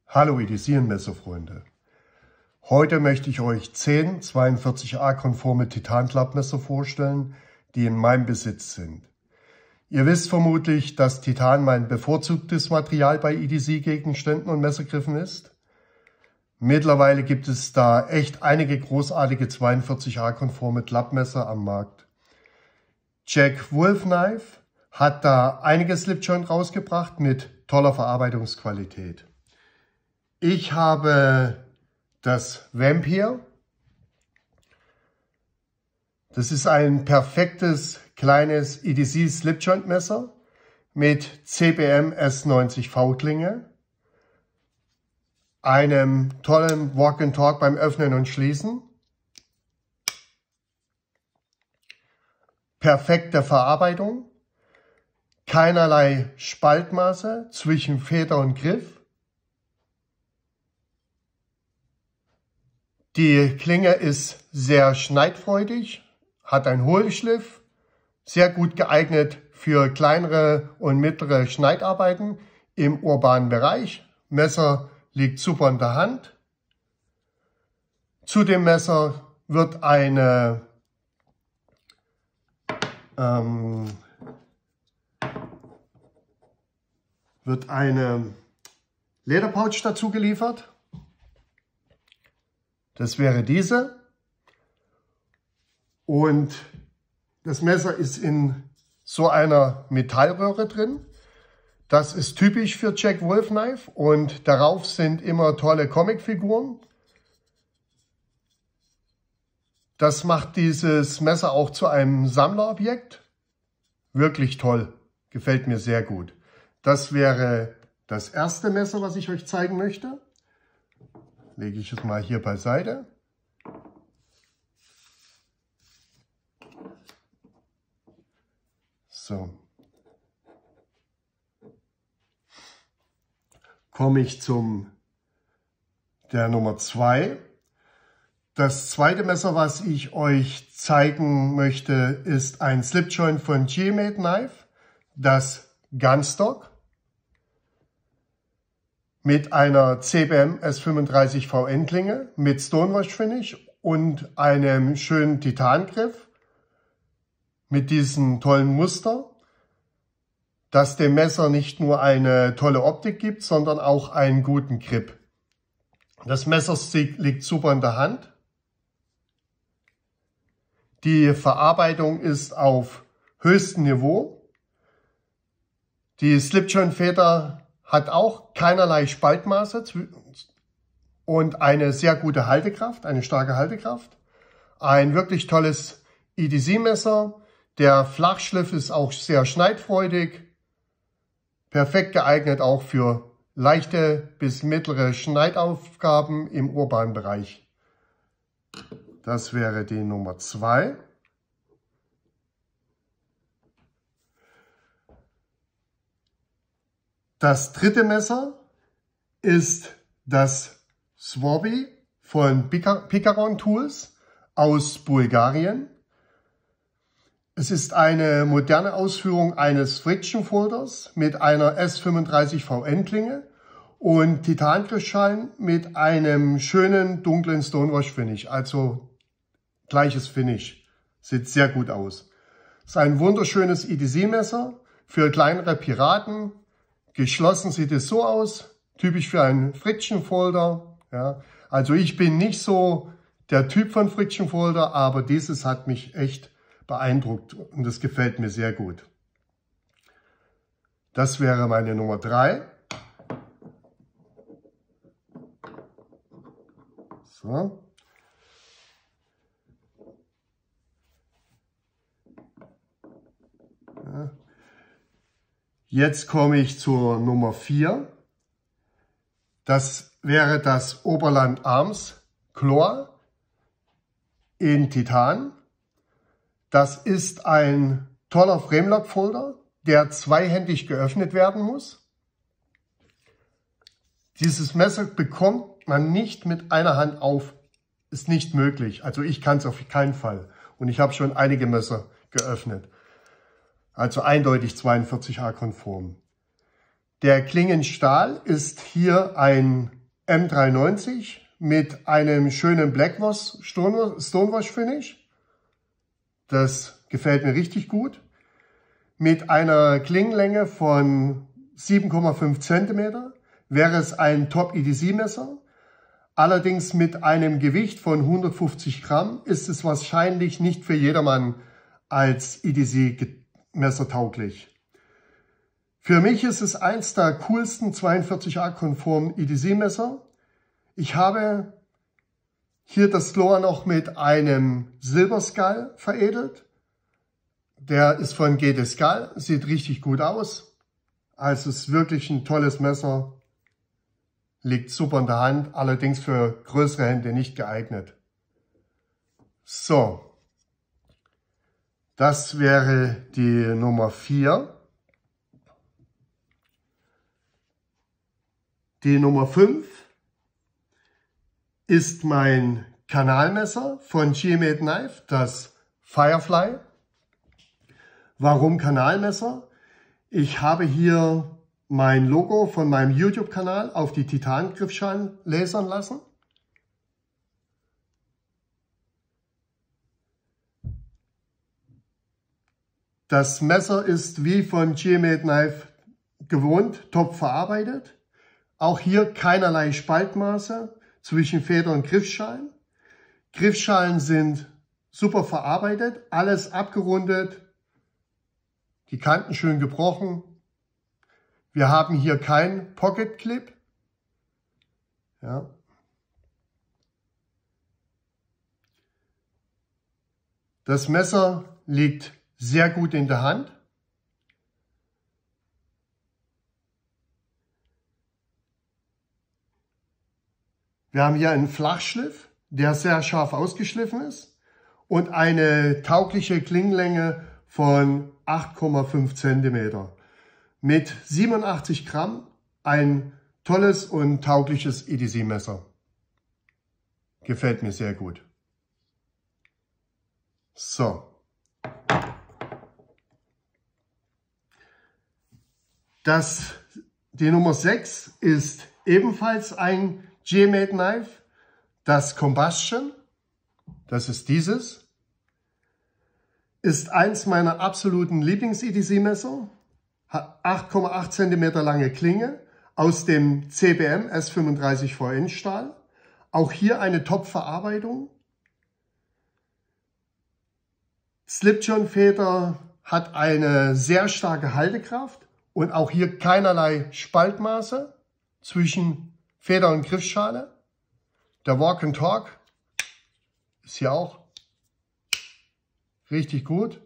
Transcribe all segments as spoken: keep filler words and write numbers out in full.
Hallo Edesieren-Messerfreunde. Heute möchte ich euch zehn zweiundvierzig A konforme Titan-Klappmesser vorstellen, die in meinem Besitz sind. Ihr wisst vermutlich, dass Titan mein bevorzugtes Material bei E D C-Gegenständen und Messergriffen ist. Mittlerweile gibt es da echt einige großartige zweiundvierzig A konforme Klappmesser am Markt. Jack Wolf Knife hat da einige Slipjoint rausgebracht mit toller Verarbeitungsqualität. Ich habe das Vamp hier. Das ist ein perfektes kleines E D C Slipjoint Messer mit C B M S neunzig V Klinge, einem tollen Walk and Talk beim Öffnen und Schließen, perfekte Verarbeitung, keinerlei Spaltmaße zwischen Feder und Griff. Die Klinge ist sehr schneidfreudig, hat einen Hohlschliff, sehr gut geeignet für kleinere und mittlere Schneidarbeiten im urbanen Bereich. Messer liegt super in der Hand. Zu dem Messer wird eine ähm, wird eine Lederpouch dazu geliefert. Das wäre diese. Und das Messer ist in so einer Metallröhre drin. Das ist typisch für Jack Wolf Knife und darauf sind immer tolle Comicfiguren. Das macht dieses Messer auch zu einem Sammlerobjekt. Wirklich toll. Gefällt mir sehr gut. Das wäre das erste Messer, was ich euch zeigen möchte. Lege ich es mal hier beiseite. So. Komme ich zum der Nummer zwei. Das zweite Messer, was ich euch zeigen möchte, ist ein Slipjoint von G-Made Knife, das Gunstock, mit einer C B M S fünfunddreißig V N Klinge mit Stonewash Finish und einem schönen Titangriff mit diesem tollen Muster, das dem Messer nicht nur eine tolle Optik gibt, sondern auch einen guten Grip. Das Messer liegt super in der Hand. Die Verarbeitung ist auf höchstem Niveau. Die Slipjoint-Feder hat auch keinerlei Spaltmaße und eine sehr gute Haltekraft, eine starke Haltekraft. Ein wirklich tolles E D C-Messer. Der Flachschliff ist auch sehr schneidfreudig. Perfekt geeignet auch für leichte bis mittlere Schneidaufgaben im urbanen Bereich. Das wäre die Nummer zwei. Das dritte Messer ist das Swabi von Picaron Tools aus Bulgarien. Es ist eine moderne Ausführung eines Friction Folders mit einer S fünfunddreißig V N Klinge und Titangriffschalen mit einem schönen dunklen Stonewash Finish, also gleiches Finish. Sieht sehr gut aus. Es ist ein wunderschönes E D C-Messer für kleinere Piraten. Geschlossen sieht es so aus, typisch für einen Friction Folder. Ja. Also ich bin nicht so der Typ von Friction Folder, aber dieses hat mich echt beeindruckt und das gefällt mir sehr gut. Das wäre meine Nummer drei. So. Ja. Jetzt komme ich zur Nummer vier. Das wäre das Oberland Arms Claw in Titan. Das ist ein toller Framelock Folder, der zweihändig geöffnet werden muss. Dieses Messer bekommt man nicht mit einer Hand auf. Ist nicht möglich. Also ich kann es auf keinen Fall. Und ich habe schon einige Messer geöffnet. Also eindeutig zweiundvierzig A konform. Der Klingenstahl ist hier ein M dreiundneunzig mit einem schönen Blackwash Stonewash Finish. Das gefällt mir richtig gut. Mit einer Klingenlänge von sieben Komma fünf Zentimeter wäre es ein Top E D C Messer. Allerdings mit einem Gewicht von hundertfünfzig Gramm ist es wahrscheinlich nicht für jedermann als E D C Messer tauglich. Für mich ist es eins der coolsten zweiundvierzig A konformen E D C Messer. Ich habe hier das Loa noch mit einem Silber Skull veredelt. Der ist von G D Skull, sieht richtig gut aus. Also es ist wirklich ein tolles Messer. Liegt super in der Hand, allerdings für größere Hände nicht geeignet. So, das wäre die Nummer vier. Die Nummer fünf ist mein Kanalmesser von G-Made Knife, das Firefly. Warum Kanalmesser? Ich habe hier mein Logo von meinem YouTube-Kanal auf die Titan-Griffschalen lasern lassen. Das Messer ist wie von G-Made Knife gewohnt, top verarbeitet. Auch hier keinerlei Spaltmaße zwischen Feder und Griffschalen. Griffschalen sind super verarbeitet, alles abgerundet, die Kanten schön gebrochen. Wir haben hier kein Pocket Clip. Ja. Das Messer liegt sehr gut in der Hand. Wir haben hier einen Flachschliff, der sehr scharf ausgeschliffen ist und eine taugliche Klingenlänge von acht Komma fünf Zentimeter. Mit siebenundachtzig Gramm ein tolles und taugliches E D C Messer. Gefällt mir sehr gut. So. Das, die Nummer sechs ist ebenfalls ein G-Made Knife, das Combustion. Das ist dieses. Ist eins meiner absoluten Lieblings-E D C Messer. Hat acht Komma acht Zentimeter lange Klinge aus dem C B M S fünfunddreißig V N Stahl. Auch hier eine Top-Verarbeitung. Slip-John-Feder hat eine sehr starke Haltekraft und auch hier keinerlei Spaltmaße zwischen Feder und Griffschale. Der Walk and Talk ist hier auch richtig gut.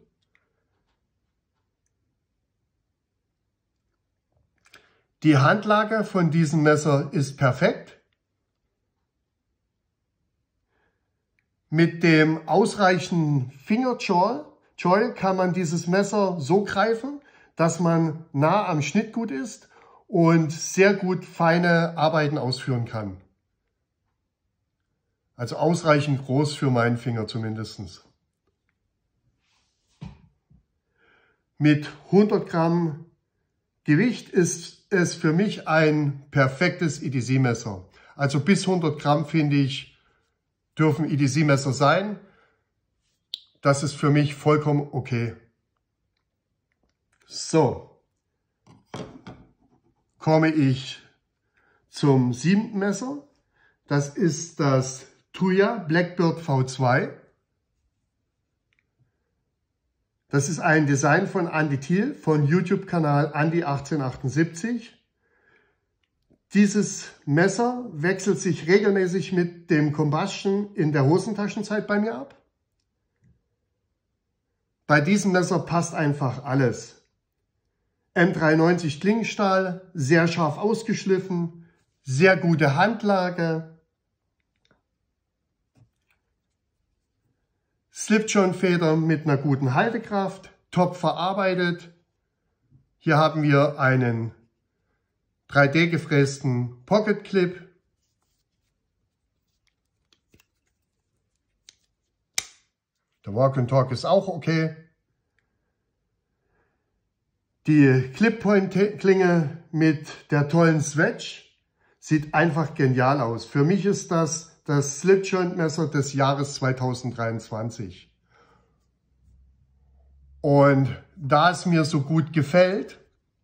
Die Handlage von diesem Messer ist perfekt. Mit dem ausreichenden Fingerjoy kann man dieses Messer so greifen, dass man nah am Schnittgut ist und sehr gut feine Arbeiten ausführen kann. Also ausreichend groß für meinen Finger zumindest. Mit hundert Gramm Gewicht ist es für mich ein perfektes E D C Messer. Also bis hundert Gramm finde ich, dürfen E D C Messer sein. Das ist für mich vollkommen okay. So, komme ich zum siebten Messer. Das ist das Tuya Blackbird V zwei. Das ist ein Design von Andy Thiel von YouTube-Kanal Andy achtzehnhundertachtundsiebzig. Dieses Messer wechselt sich regelmäßig mit dem Combustion in der Hosentaschenzeit bei mir ab. Bei diesem Messer passt einfach alles. M dreiundneunzig Klingenstahl, sehr scharf ausgeschliffen, sehr gute Handlage. Slip-John-Feder mit einer guten Haltekraft, top verarbeitet. Hier haben wir einen drei D gefrästen Pocket Clip. Der Walk and Talk ist auch okay. Die Clip-Point-Klinge mit der tollen Swedge Sieht einfach genial aus. Für mich ist das das Slip-Joint-Messer des Jahres zweitausenddreiundzwanzig. Und da es mir so gut gefällt,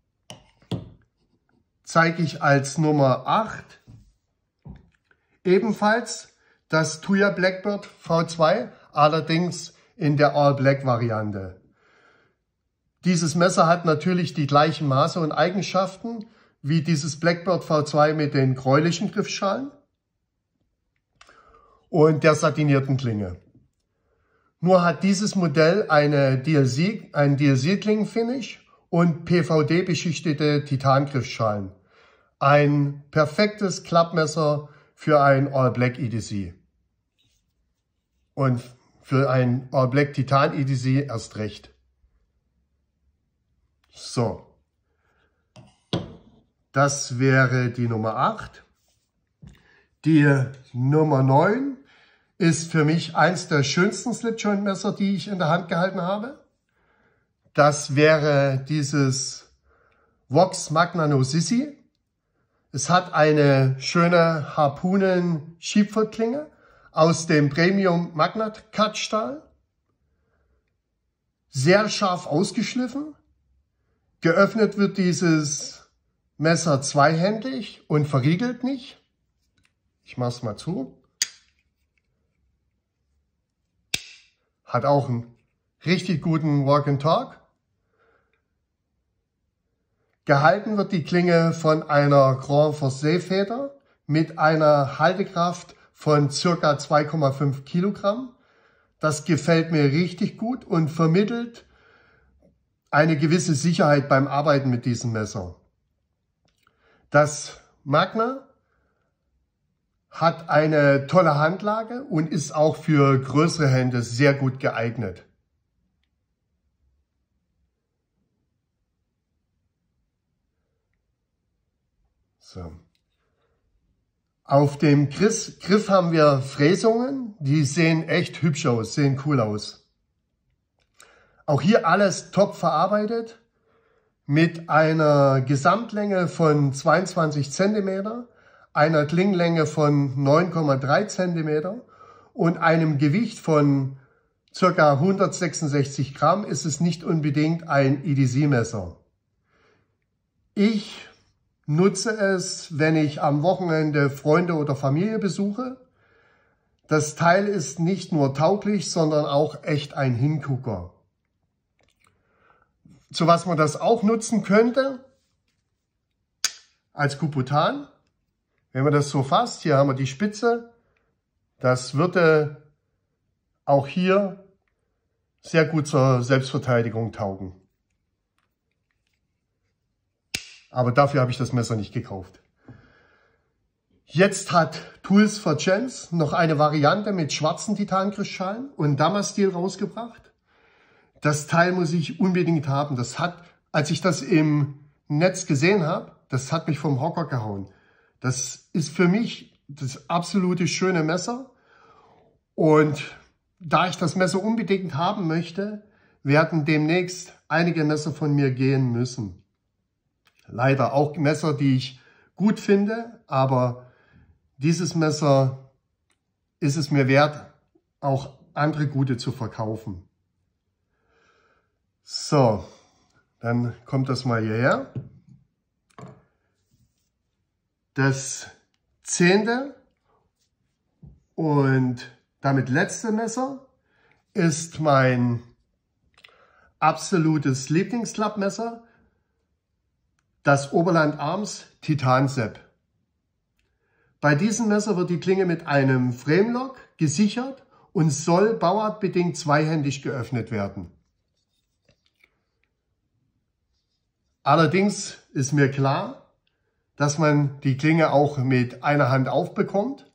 zeige ich als Nummer acht ebenfalls das Tuya Blackbird V zwei, allerdings in der All Black Variante. Dieses Messer hat natürlich die gleichen Maße und Eigenschaften wie dieses Blackbird V zwei mit den gräulichen Griffschalen und der satinierten Klinge. Nur hat dieses Modell eine D L C, ein D L C-Klingenfinish und P V D-beschichtete Titangriffschalen. Ein perfektes Klappmesser für ein All Black E D C. Und für ein All Black Titan E D C erst recht. So. Das wäre die Nummer acht. Die Nummer neun ist für mich eins der schönsten Slip-Joint-Messer, die ich in der Hand gehalten habe. Das wäre dieses Vox Magna No Sissi. Es hat eine schöne Harpunen-Schiebfurtklinge aus dem Premium Magnat Cut Stahl. Sehr scharf ausgeschliffen. Geöffnet wird dieses Messer zweihändig und verriegelt nicht. Ich mache es mal zu. Hat auch einen richtig guten Walk and Talk. Gehalten wird die Klinge von einer Grand Force Feder mit einer Haltekraft von ca. zwei Komma fünf Kilogramm. Das gefällt mir richtig gut und vermittelt eine gewisse Sicherheit beim Arbeiten mit diesem Messer. Das Magna hat eine tolle Handlage und ist auch für größere Hände sehr gut geeignet. So. Auf dem Griff haben wir Fräsungen, die sehen echt hübsch aus, sehen cool aus. Auch hier alles top verarbeitet mit einer Gesamtlänge von zweiundzwanzig Zentimeter, einer Klingenlänge von neun Komma drei Zentimeter und einem Gewicht von ca. hundertsechsundsechzig Gramm ist es nicht unbedingt ein E D C-Messer. Ich nutze es, wenn ich am Wochenende Freunde oder Familie besuche. Das Teil ist nicht nur tauglich, sondern auch echt ein Hingucker. Zu was man das auch nutzen könnte, als Kuputan. Wenn man das so fasst, hier haben wir die Spitze, das würde auch hier sehr gut zur Selbstverteidigung taugen. Aber dafür habe ich das Messer nicht gekauft. Jetzt hat Tools for Gents noch eine Variante mit schwarzen Titangriffschalen und Damastil rausgebracht. Das Teil muss ich unbedingt haben. Das hat, als ich das im Netz gesehen habe, das hat mich vom Hocker gehauen. Das ist für mich das absolute schöne Messer. Und da ich das Messer unbedingt haben möchte, werden demnächst einige Messer von mir gehen müssen. Leider auch Messer, die ich gut finde, aber dieses Messer ist es mir wert, auch andere gute zu verkaufen. So, dann kommt das mal hierher. Das zehnte und damit letzte Messer ist mein absolutes Lieblingsklappmesser, das Oberland Arms Titan Sepp. Bei diesem Messer wird die Klinge mit einem Framelock gesichert und soll bauartbedingt zweihändig geöffnet werden. Allerdings ist mir klar, dass man die Klinge auch mit einer Hand aufbekommt.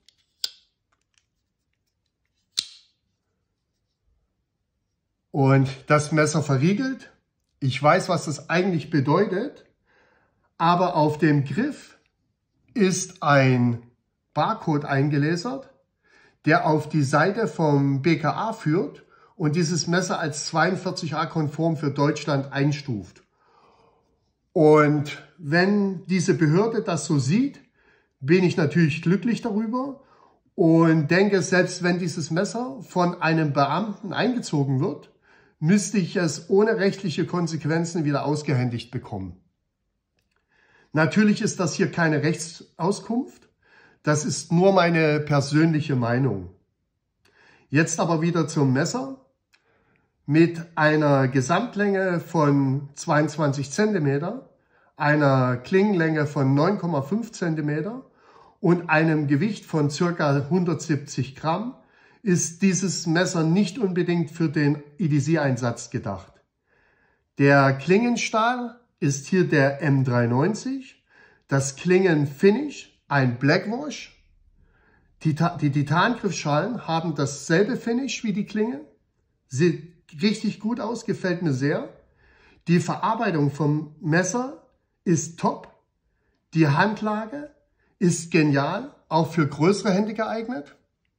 Und das Messer verriegelt. Ich weiß, was das eigentlich bedeutet, aber auf dem Griff ist ein Barcode eingelasert, der auf die Seite vom B K A führt und dieses Messer als zweiundvierzig A konform für Deutschland einstuft. Und wenn diese Behörde das so sieht, bin ich natürlich glücklich darüber und denke, selbst wenn dieses Messer von einem Beamten eingezogen wird, müsste ich es ohne rechtliche Konsequenzen wieder ausgehändigt bekommen. Natürlich ist das hier keine Rechtsauskunft, das ist nur meine persönliche Meinung. Jetzt aber wieder zum Messer. Mit einer Gesamtlänge von zweiundzwanzig Zentimeter, einer Klingenlänge von neun Komma fünf Zentimeter und einem Gewicht von ca. hundertsiebzig Gramm ist dieses Messer nicht unbedingt für den E D C-Einsatz gedacht. Der Klingenstahl ist hier der M dreiundneunzig, das Klingenfinish ein Blackwash. Die, die Titangriffschalen haben dasselbe Finish wie die Klingen, sieht richtig gut aus, gefällt mir sehr. Die Verarbeitung vom Messer ist top, die Handlage ist genial, auch für größere Hände geeignet.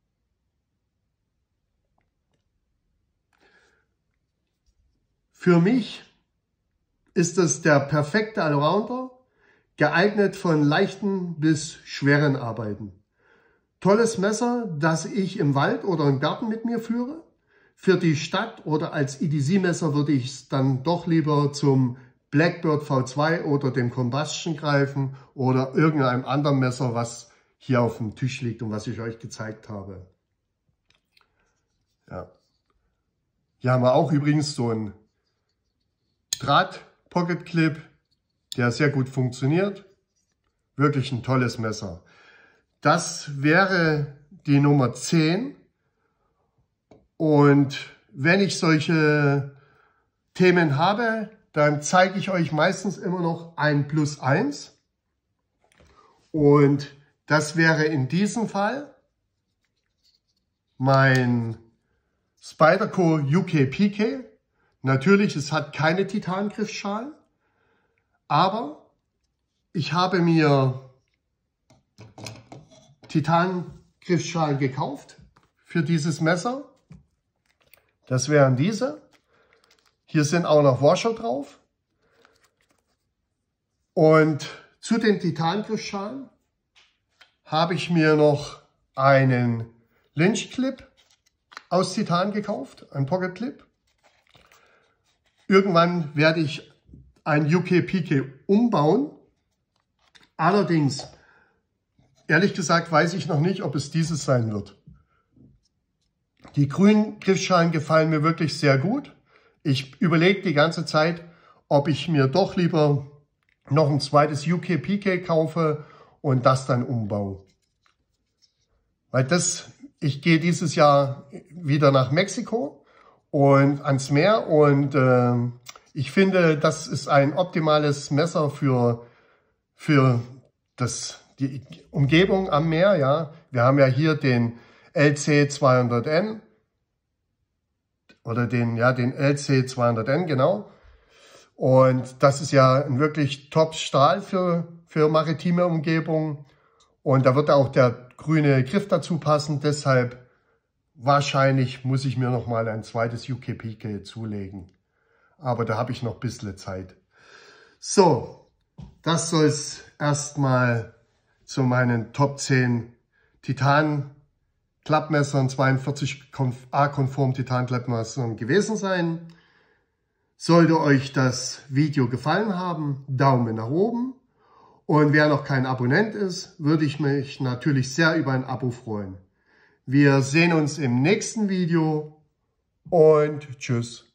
Für mich ist es der perfekte Allrounder, geeignet von leichten bis schweren Arbeiten. Tolles Messer, das ich im Wald oder im Garten mit mir führe. Für die Stadt oder als E D C-Messer würde ich es dann doch lieber zum Blackbird V zwei oder dem Combustion greifen oder irgendeinem anderen Messer, was hier auf dem Tisch liegt und was ich euch gezeigt habe. Ja. Hier haben wir auch übrigens so einen Draht-Pocket-Clip, der sehr gut funktioniert. Wirklich ein tolles Messer. Das wäre die Nummer zehn. Und wenn ich solche Themen habe, dann zeige ich euch meistens immer noch ein Plus eins. Und das wäre in diesem Fall mein Spyderco U K P K. Natürlich, es hat keine Titangriffschalen, aber ich habe mir Titangriffschalen gekauft für dieses Messer. Das wären diese. Hier sind auch noch Washer drauf. Und zu den Titangriffschalen habe ich mir noch einen Lynch Clip aus Titan gekauft, ein Pocket Clip. Irgendwann werde ich ein U K P K umbauen. Allerdings, ehrlich gesagt, weiß ich noch nicht, ob es dieses sein wird. Die grünen Griffschalen gefallen mir wirklich sehr gut. Ich überlege die ganze Zeit, ob ich mir doch lieber noch ein zweites U K P K kaufe und das dann umbaue. Weil das, ich gehe dieses Jahr wieder nach Mexiko und ans Meer und äh, ich finde, das ist ein optimales Messer für, für das, die Umgebung am Meer. Ja. Wir haben ja hier den L C zweihundert N oder den, ja, den L C zweihundert N, genau. Und das ist ja ein wirklich Top-Stahl für, für maritime Umgebung. Und da wird auch der grüne Griff dazu passen. Deshalb wahrscheinlich muss ich mir noch mal ein zweites U K P K zulegen. Aber da habe ich noch ein bisschen Zeit. So, das soll es erstmal zu meinen Top zehn Titan Klappmessern, zweiundvierzig A-konform Titan-Klappmessern gewesen sein. Sollte euch das Video gefallen haben, Daumen nach oben. Und wer noch kein Abonnent ist, würde ich mich natürlich sehr über ein Abo freuen. Wir sehen uns im nächsten Video und tschüss.